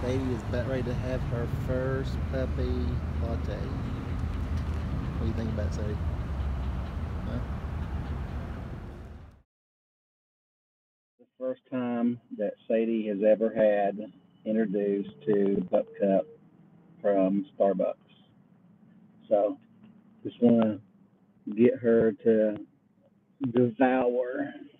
Sadie is about ready to have her first puppy latte. What do you think about Sadie? Huh? The first time that Sadie has ever had introduced to Pup Cup from Starbucks. So just want to get her to devour